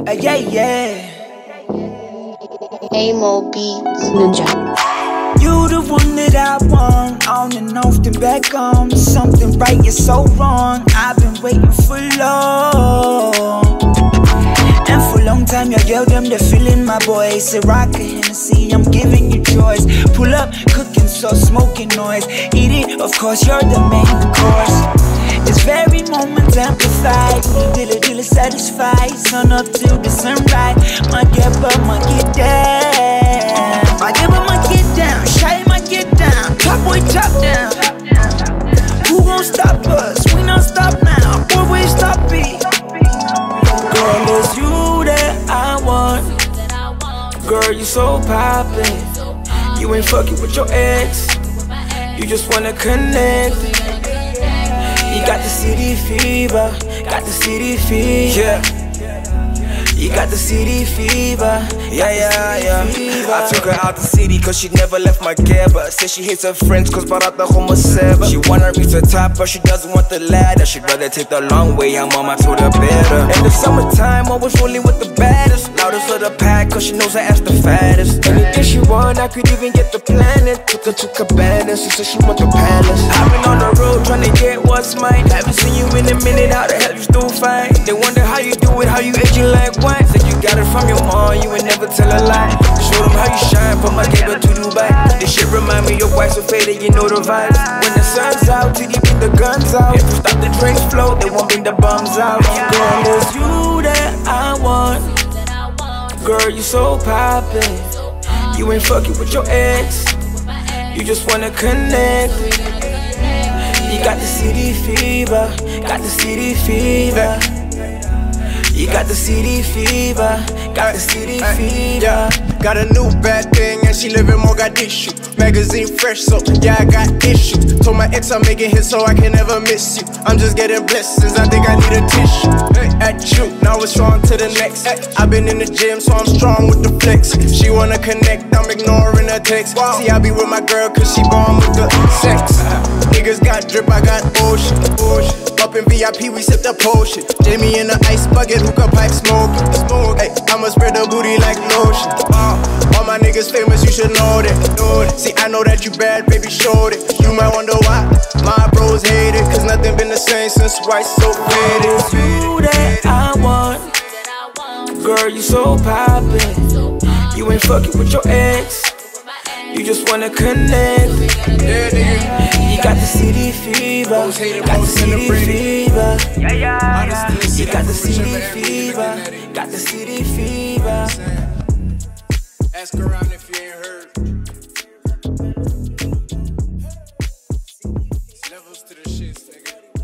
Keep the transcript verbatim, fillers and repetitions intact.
Uh, yeah, yeah. Amo Beats Ninja. You the one that I want, on and off then back home. Something right, you're so wrong. I've been waiting for long. And for a long time, your girl, them, they're feeling my boy. Say rock a Hennessy, I'm giving you choice. Pull up, cooking sauce, smoking noise. Eat it, of course, you're the main course. This very moment amplified, till it, till it satisfied. Sun up till the sunrise. My get up, my get down. My get up, my get down. Shy, my get down. Top boy, top down. Who gon' stop us? We don't stop now. Boy, we stop it. Girl, it's you that I want. Girl, you so poppin'. You ain't fucking with your ex. You just wanna connect. You got the city fever, got the city fever. Yeah. You got the city fever, yeah, yeah, yeah. Fever. I took her out the city cause she never left my gaba. Said she hates her friends cause brought out the homo seba. She wanna reach the top but she doesn't want the ladder. She'd rather take the long way, I'm on my told her better. In the summertime, always rolling with the baddest. Loudest for the pack cause she knows her ass the fattest. Anything she want, I could even get the planet. Took her to Cabana, she said she want the palace. I've been on the road trying to get what's mine. Haven't seen you in a minute, how the hell you still fine? They wonder how you do it, how you aging like wine. Said you got it from your mom, you ain't never tell a lie. Show them how you shine, from my neighbor to Dubai. This shit remind me your wife so faded, you know the vibes. When the sun's out, T D bring the guns out. If you stop the drinks flow, they won't bring the bums out. Girl, it's you that I want. Girl, you so poppin'. You ain't fucking with your ex. You just wanna connect. You got the city fever, got the city fever. You got the city fever, got the city fever. Yeah, got a new bad thing and she living Mogadishu. Magazine fresh, so yeah, I got issues. Told my ex I'm making hits so I can never miss you. I'm just getting blessings, I think I need a tissue. Hey, at you, now it's on to the next. Hey, I've been in the gym, so I'm strong with the flex. She wanna connect, I'm ignoring her text. See, I be with my girl cause she born with the sex. Niggas got drip, I got ocean, ocean. Up in V I P, we sip the potion. Jamie in the ice bucket, hookah pipe smoke. Smoke, hey, I'ma spread the booty like lotion. Uh, all my niggas famous, you should know that. Know that. See, I know that you bad, baby, showed it. You might wonder why my bros hate it, cause nothing been the same since white so faded. It's you that I want. Girl, you so poppin'. You ain't fucking with your ex. You just wanna connect. Yeah, nigga. You got the city fever, got the city fever. Yeah, yeah, yeah. You got the city fever, got the city fever. Ask around if you ain't heard. Levels to the shits, nigga.